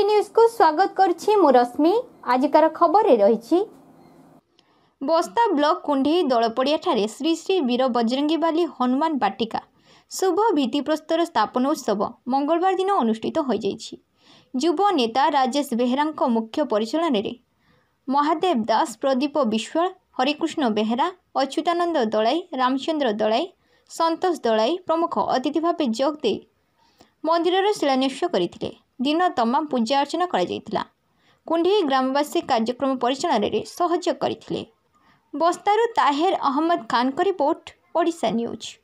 OD news को स्वागत करुछि मु रश्मि। आजिकार खबर रही बस्ता ब्लॉक कुंडी दलपड़िया ठारे श्री श्री वीर बजरंगी बाली हनुमान बाटिका शुभ भित्तिप्रस्तर स्थापन उत्सव मंगलवार दिन अनुष्ठित हो जाइछि। युव नेता राजेश बेहेरा मुख्य परिचालन रे महादेव दास, प्रदीप विश्वाल, हरिकृष्ण बेहेरा, अच्युतानंद दलाई, रामचंद्र दलाई, संतोष दलाई प्रमुख अतिथि भाव जोगदे मंदिर शिलान्यास करथिले। दिन तमाम पूजा अर्चना करा कुंडी ग्रामवासी कार्यक्रम परिचालन रे सहयोग करथिले। बस्तारू ताहेर अहमद खान का रिपोर्ट, ओडिशा न्यूज।